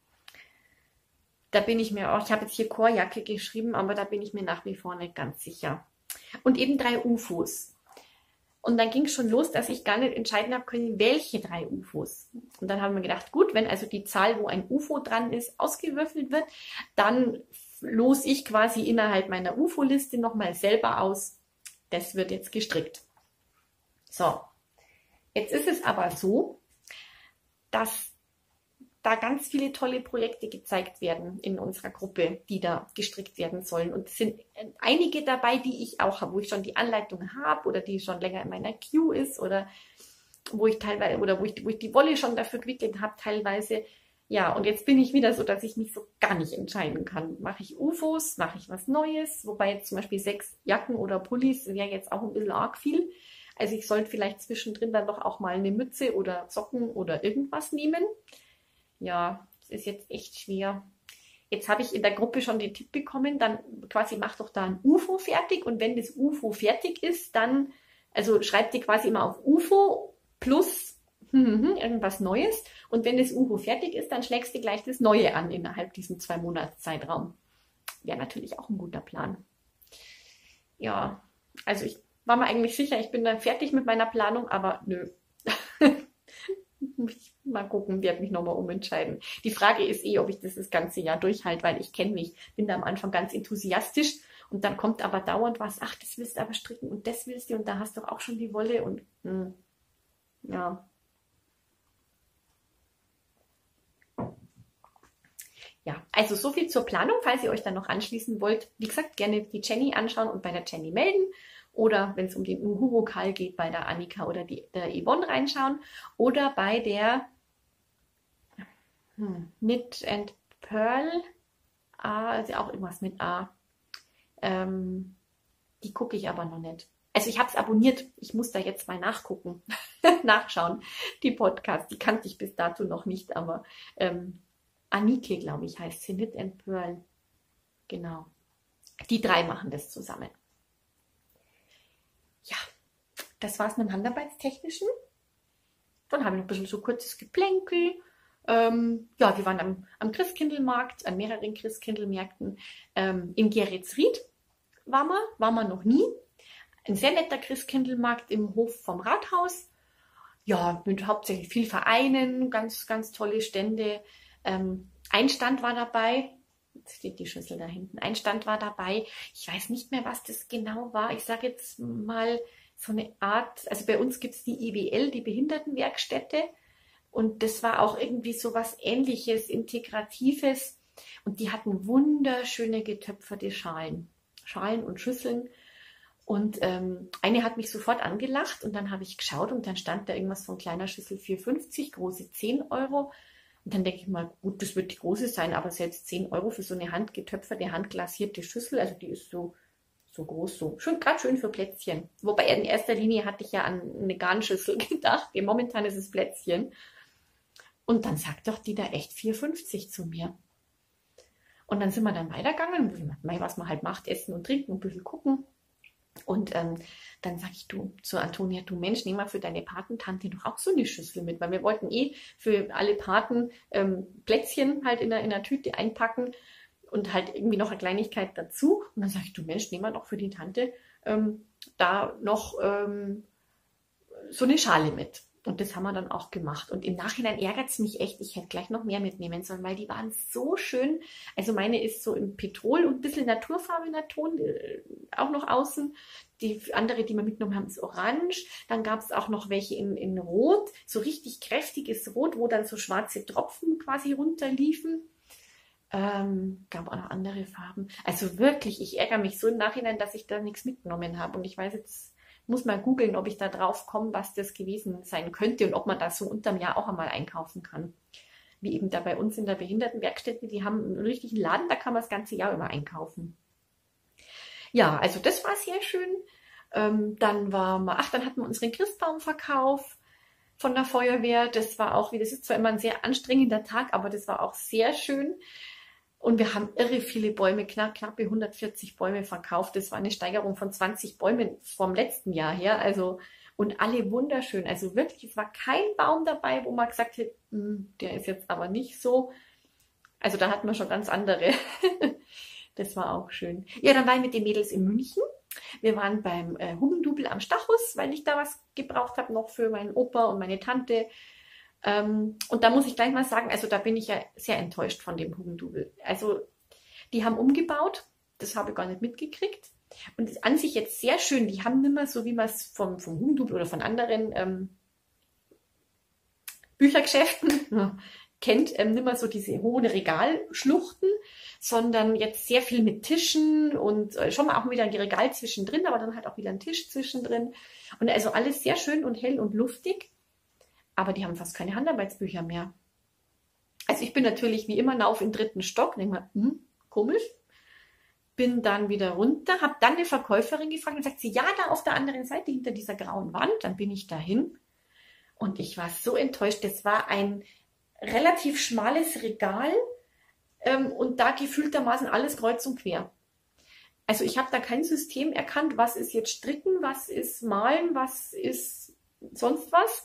Da bin ich mir auch, ich habe jetzt hier Chorjacke geschrieben, aber da bin ich mir nach wie vor nicht ganz sicher. Und eben 3 UFOs. Und dann ging es schon los, dass ich gar nicht entscheiden habe können, welche 3 UFOs. Und dann haben wir gedacht, gut, wenn also die Zahl, wo ein UFO dran ist, ausgewürfelt wird, dann lose ich quasi innerhalb meiner UFO-Liste nochmal selber aus. Das wird jetzt gestrickt. So, jetzt ist es aber so, dass da ganz viele tolle Projekte gezeigt werden in unserer Gruppe, die da gestrickt werden sollen. Und es sind einige dabei, die ich auch habe, wo ich schon die Anleitung habe oder die schon länger in meiner Queue ist oder wo ich teilweise oder wo ich die Wolle schon dafür gewickelt habe teilweise. Ja, und jetzt bin ich wieder so, dass ich mich so gar nicht entscheiden kann. Mache ich UFOs, mache ich was Neues? Wobei jetzt zum Beispiel 6 Jacken oder Pullis wäre jetzt auch ein bisschen arg viel. Also ich sollte vielleicht zwischendrin dann doch auch mal eine Mütze oder Socken oder irgendwas nehmen. Ja, das ist jetzt echt schwer. Jetzt habe ich in der Gruppe schon den Tipp bekommen, dann quasi mach doch da ein UFO fertig und wenn das UFO fertig ist, dann, also schreib dir quasi immer auf UFO plus irgendwas Neues und wenn das UFO fertig ist, dann schlägst du gleich das Neue an innerhalb diesem 2 Monats Zeitraum. Wäre natürlich auch ein guter Plan. Ja, also ich war mir eigentlich sicher, ich bin dann fertig mit meiner Planung, aber nö. Mal gucken, werde mich nochmal umentscheiden. Die Frage ist ob ich das ganze Jahr durchhalte, weil ich kenne mich, bin da am Anfang ganz enthusiastisch und dann kommt aber dauernd was, ach, das willst du aber stricken und das willst du und da hast du auch schon die Wolle und ja. Ja, also so viel zur Planung, falls ihr euch dann noch anschließen wollt. Wie gesagt, gerne die Jenny anschauen und bei der Jenny melden. Oder wenn es um den Uhuru-Kal geht, bei der Annika oder der Yvonne reinschauen. Oder bei der Knit and Pearl, also auch irgendwas mit A. Die gucke ich aber noch nicht. Also ich habe es abonniert. Ich muss da jetzt mal nachgucken, nachschauen. Die Podcasts, die kannte ich bis dato noch nicht, aber Anike, glaube ich, heißt sie, Knit and Pearl. Genau. Die 3 machen das zusammen. Ja, das war's mit dem Handarbeitstechnischen. Dann habe ich noch ein bisschen so kurzes Geplänkel. Ja, wir waren am Christkindlmarkt, an mehreren Christkindlmärkten. In Geretsried waren wir noch nie. Ein sehr netter Christkindlmarkt im Hof vom Rathaus. Ja, mit hauptsächlich viel Vereinen, ganz, ganz tolle Stände. Ein Stand war dabei. Jetzt steht die Schüssel da hinten. Ein Stand war dabei. Ich weiß nicht mehr, was das genau war. Ich sage jetzt mal so eine Art, also bei uns gibt es die IWL, die Behindertenwerkstätte. Und das war auch irgendwie so was Ähnliches, Integratives. Und die hatten wunderschöne getöpferte Schalen und Schüsseln. Und eine hat mich sofort angelacht und dann habe ich geschaut und dann stand da irgendwas von kleiner Schüssel 4,50, große 10 Euro. Und dann denke ich mal, gut, das wird die große sein, aber selbst 10 Euro für so eine handgetöpferte, handglasierte Schüssel, also die ist so groß, so schön, gerade schön für Plätzchen. Wobei in erster Linie hatte ich ja an eine Garnschüssel gedacht, momentan ist es Plätzchen. Und dann sagt doch die da echt 4,50 zu mir. Und dann sind wir dann weitergegangen und ich dachte, was man halt macht, essen und trinken und ein bisschen gucken. Und dann sage ich zu Antonia, du Mensch, nimm mal für deine Patentante doch auch so eine Schüssel mit, weil wir wollten für alle Paten Plätzchen halt in einer Tüte einpacken und halt irgendwie noch eine Kleinigkeit dazu. Und dann sage ich, du Mensch, nimm mal doch für die Tante da noch so eine Schale mit. Und das haben wir dann auch gemacht. Und im Nachhinein ärgert es mich echt, ich hätte gleich noch mehr mitnehmen sollen, weil die waren so schön. Also meine ist so im Petrol und ein bisschen naturfarbener Ton, auch noch außen. Die andere, die wir mitgenommen haben, ist orange. Dann gab es auch noch welche in Rot, so richtig kräftiges Rot, wo dann so schwarze Tropfen quasi runterliefen. Gab auch noch andere Farben. Also wirklich, ich ärgere mich so im Nachhinein, dass ich da nichts mitgenommen habe. Und ich weiß jetzt, muss mal googeln, ob ich da drauf komme, was das gewesen sein könnte und ob man das so unterm Jahr auch einmal einkaufen kann. Wie eben da bei uns in der Behindertenwerkstätte, die haben einen richtigen Laden, da kann man das ganze Jahr immer einkaufen. Ja, also das war sehr schön. Dann hatten wir unseren Christbaumverkauf von der Feuerwehr. Das ist zwar immer ein sehr anstrengender Tag, aber das war auch sehr schön. Und wir haben irre viele Bäume, knappe 140 Bäume verkauft. Das war eine Steigerung von 20 Bäumen vom letzten Jahr her. Also, und alle wunderschön. Also wirklich, es war kein Baum dabei, wo man gesagt hat, der ist jetzt aber nicht so. Also da hatten wir schon ganz andere. Das war auch schön. Ja, dann war ich mit den Mädels in München. Wir waren beim Hugendubel am Stachus, weil ich da was gebraucht habe noch für meinen Opa und meine Tante. Und da muss ich gleich mal sagen, also da bin ich ja sehr enttäuscht von dem Hugendubel. Also die haben umgebaut, das habe ich gar nicht mitgekriegt. Und ist an sich jetzt sehr schön, die haben nicht mehr so, wie man es vom Hugendubel oder von anderen Büchergeschäften, kennt, nicht mehr so diese hohen Regalschluchten, sondern jetzt sehr viel mit Tischen und schon mal auch wieder ein Regal zwischendrin, aber dann halt auch wieder ein Tisch zwischendrin. Und also alles sehr schön und hell und luftig. Aber die haben fast keine Handarbeitsbücher mehr. Also ich bin natürlich wie immer auf im 3. Stock, denke mal, komisch. Bin dann wieder runter, habe dann eine Verkäuferin gefragt und sagt sie, ja, da auf der anderen Seite hinter dieser grauen Wand. Dann bin ich dahin und ich war so enttäuscht. Das war ein relativ schmales Regal und da gefühltermaßen alles kreuz und quer. Also ich habe da kein System erkannt, was ist jetzt Stricken, was ist Malen, was ist sonst was.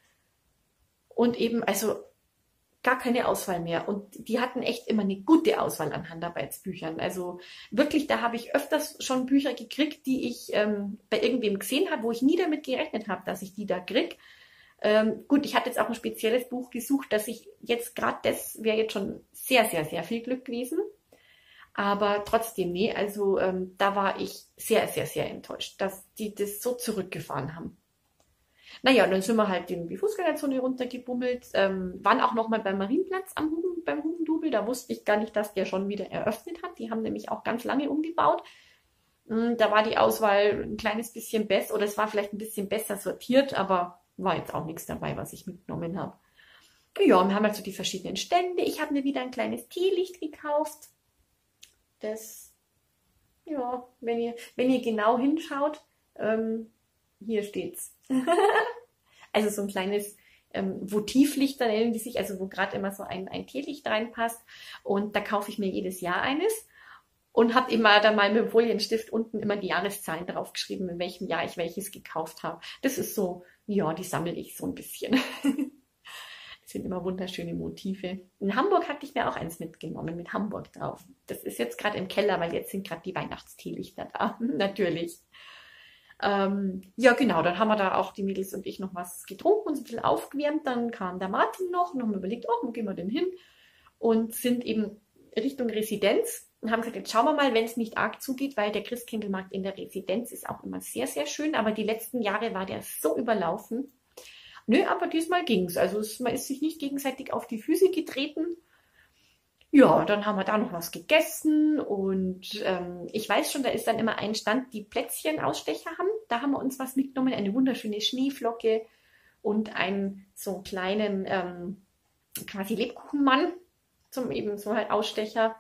Und eben, also gar keine Auswahl mehr. Und die hatten echt immer eine gute Auswahl an Handarbeitsbüchern. Also wirklich, da habe ich öfters schon Bücher gekriegt, die ich bei irgendwem gesehen habe, wo ich nie damit gerechnet habe, dass ich die da kriege. Gut, ich hatte jetzt auch ein spezielles Buch gesucht, dass ich jetzt gerade, das wäre jetzt schon sehr, sehr, sehr viel Glück gewesen. Aber trotzdem, nee, also da war ich sehr, sehr, sehr enttäuscht, dass die das so zurückgefahren haben. Naja, dann sind wir halt in die Fußgängerzone runtergebummelt, waren auch nochmal beim Marienplatz beim Hugendubel. Da wusste ich gar nicht, dass der schon wieder eröffnet hat. Die haben nämlich auch ganz lange umgebaut. Da war die Auswahl ein kleines bisschen besser, oder es war vielleicht ein bisschen besser sortiert, aber war jetzt auch nichts dabei, was ich mitgenommen habe. Ja, und wir haben halt so die verschiedenen Stände. Ich habe mir wieder ein kleines Teelicht gekauft. Das, ja, wenn ihr genau hinschaut, hier steht's. Also so ein kleines Votivlichter nennen die sich, also wo gerade immer so ein Teelicht reinpasst. Und da kaufe ich mir jedes Jahr eines und habe immer dann mal mit dem Folienstift unten immer die Jahreszahlen draufgeschrieben, in welchem Jahr ich welches gekauft habe. Das ist so, ja, die sammle ich so ein bisschen. Das sind immer wunderschöne Motive. In Hamburg hatte ich mir auch eins mitgenommen, mit Hamburg drauf. Das ist jetzt gerade im Keller, weil jetzt sind gerade die Weihnachtsteelichter da, natürlich. Ja, genau, dann haben wir da auch die Mädels und ich noch was getrunken und so ein bisschen aufgewärmt. Dann kam der Martin noch und haben überlegt, oh, wo gehen wir denn hin? Und sind eben Richtung Residenz und haben gesagt, jetzt schauen wir mal, wenn es nicht arg zugeht, weil der Christkindlmarkt in der Residenz ist auch immer sehr, sehr schön. Aber die letzten Jahre war der so überlaufen. Nö, aber diesmal ging's. Also man ist sich nicht gegenseitig auf die Füße getreten. Ja, dann haben wir da noch was gegessen und ich weiß schon, da ist dann immer ein Stand, die Plätzchenausstecher haben. Da haben wir uns was mitgenommen, eine wunderschöne Schneeflocke und einen so kleinen quasi Lebkuchenmann zum eben so halt Ausstecher.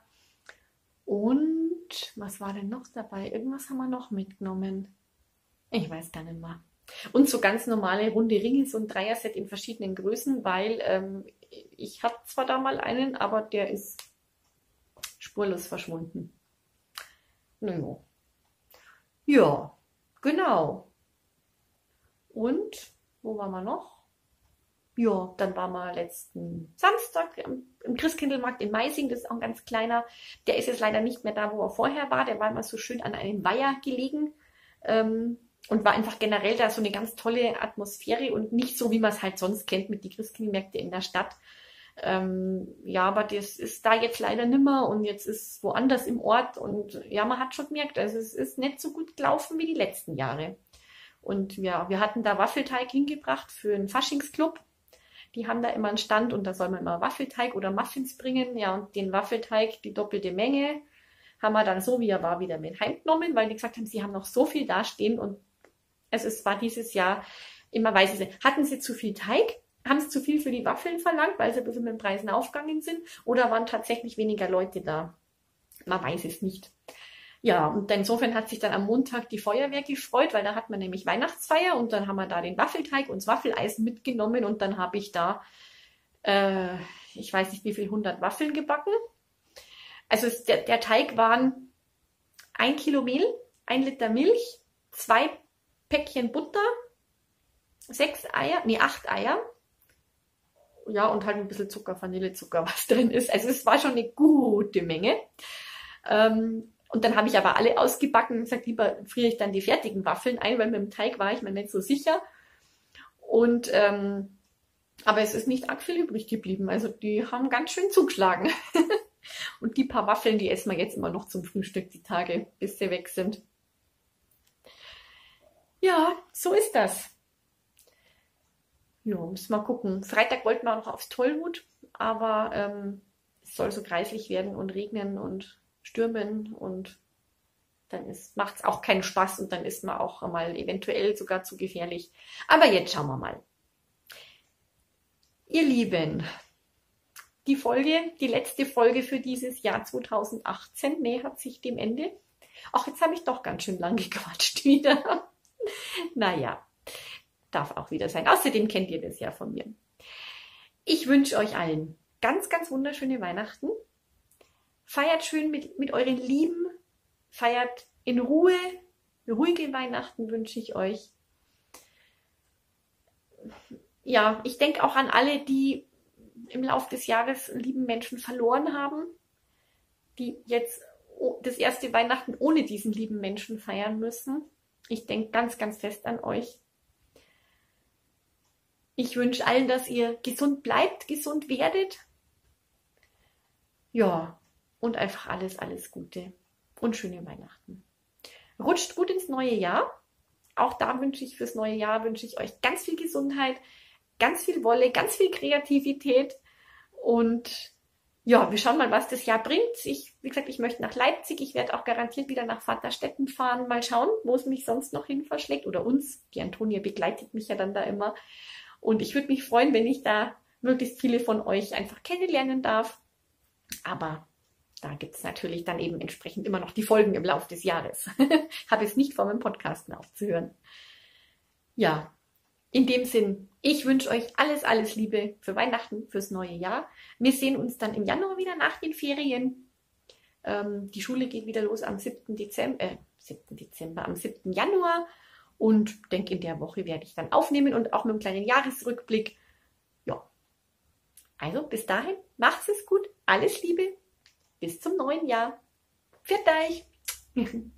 Und was war denn noch dabei? Irgendwas haben wir noch mitgenommen. Ich weiß gar nicht mehr. Und so ganz normale runde Ringe, so ein Dreierset in verschiedenen Größen, weil ich hatte zwar da mal einen, aber der ist spurlos verschwunden. Naja. Ja, genau. Und, wo waren wir noch? Ja, dann waren wir letzten Samstag im Christkindlmarkt in Meising. Das ist auch ein ganz kleiner. Der ist jetzt leider nicht mehr da, wo er vorher war. Der war immer so schön an einem Weiher gelegen. Und war einfach generell da so eine ganz tolle Atmosphäre und nicht so, wie man es halt sonst kennt mit den Christkindlmärkten in der Stadt. Ja, aber das ist da jetzt leider nimmer und jetzt ist woanders im Ort und ja, man hat schon gemerkt, also es ist nicht so gut gelaufen wie die letzten Jahre. Und ja, wir hatten da Waffelteig hingebracht für einen Faschingsclub. Die haben da immer einen Stand und da soll man immer Waffelteig oder Muffins bringen. Ja, und den Waffelteig, die doppelte Menge, haben wir dann so, wie er war, wieder mit heimgenommen, weil die gesagt haben, sie haben noch so viel dastehen und also es war dieses Jahr immer, weiß ich, hatten sie zu viel Teig, haben sie zu viel für die Waffeln verlangt, weil sie ein bisschen mit den Preisen aufgegangen sind, oder waren tatsächlich weniger Leute da? Man weiß es nicht. Ja, und insofern hat sich dann am Montag die Feuerwehr gefreut, weil da hat man nämlich Weihnachtsfeier und dann haben wir da den Waffelteig und das Waffeleisen mitgenommen und dann habe ich da, ich weiß nicht wie viel, 100 Waffeln gebacken. Also der Teig waren 1 Kilo Mehl, 1 Liter Milch, 2 Päckchen Butter, 8 Eier. Ja, und halt ein bisschen Zucker, Vanillezucker, was drin ist. Also es war schon eine gute Menge. Und dann habe ich aber alle ausgebacken und gesagt, lieber friere ich dann die fertigen Waffeln ein, weil mit dem Teig war ich mir nicht so sicher. Und aber es ist nicht arg viel übrig geblieben. Also die haben ganz schön zugeschlagen. Und die paar Waffeln, die essen wir jetzt immer noch zum Frühstück, die Tage, bis sie weg sind. Ja, so ist das. Ja, müssen wir mal gucken. Freitag wollten wir auch noch aufs Tollwut, aber es soll so kreislich werden und regnen und stürmen und dann macht es auch keinen Spaß und dann ist man auch mal eventuell sogar zu gefährlich. Aber jetzt schauen wir mal. Ihr Lieben, die letzte Folge für dieses Jahr 2018 nähert sich dem Ende. Ach, jetzt habe ich doch ganz schön lang gequatscht wieder. Naja, darf auch wieder sein. Außerdem kennt ihr das ja von mir. Ich wünsche euch allen ganz, ganz wunderschöne Weihnachten. Feiert schön mit euren Lieben. Feiert in Ruhe. Ruhige Weihnachten wünsche ich euch. Ja, ich denke auch an alle, die im Laufe des Jahres lieben Menschen verloren haben, die jetzt das erste Weihnachten ohne diesen lieben Menschen feiern müssen. Ich denke ganz, ganz fest an euch. Ich wünsche allen, dass ihr gesund bleibt, gesund werdet. Ja, und einfach alles, alles Gute und schöne Weihnachten. Rutscht gut ins neue Jahr. Auch da wünsche ich fürs neue Jahr, wünsche ich euch ganz viel Gesundheit, ganz viel Wolle, ganz viel Kreativität und ja, wir schauen mal, was das Jahr bringt. Wie gesagt, ich möchte nach Leipzig. Ich werde auch garantiert wieder nach Vaterstetten fahren. Mal schauen, wo es mich sonst noch hin verschlägt oder uns. Die Antonia begleitet mich ja dann da immer. Und ich würde mich freuen, wenn ich da möglichst viele von euch einfach kennenlernen darf. Aber da gibt es natürlich dann eben entsprechend immer noch die Folgen im Laufe des Jahres. Habe es nicht vor, meinem Podcast aufzuhören. Ja, in dem Sinn, ich wünsche euch alles, alles Liebe für Weihnachten, fürs neue Jahr. Wir sehen uns dann im Januar wieder nach den Ferien. Die Schule geht wieder los am 7. Januar. Und denke, in der Woche werde ich dann aufnehmen und auch mit einem kleinen Jahresrückblick. Ja, also bis dahin, macht's es gut. Alles Liebe. Bis zum neuen Jahr. Pfiat euch.